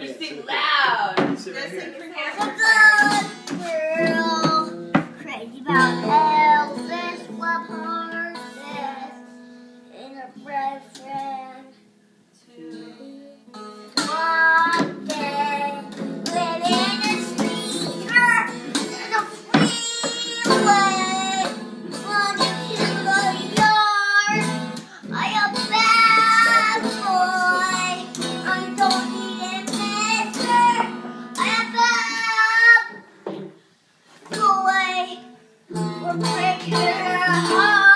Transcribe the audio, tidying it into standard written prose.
You sing loud. Just sing for Girl, crazy about Elvis, love horses, and a boyfriend. One day, living in a streaker, in a freeway, running to the yard. I am a bad boy. I don't need a measure. I am bad boy. We're breaking her heart.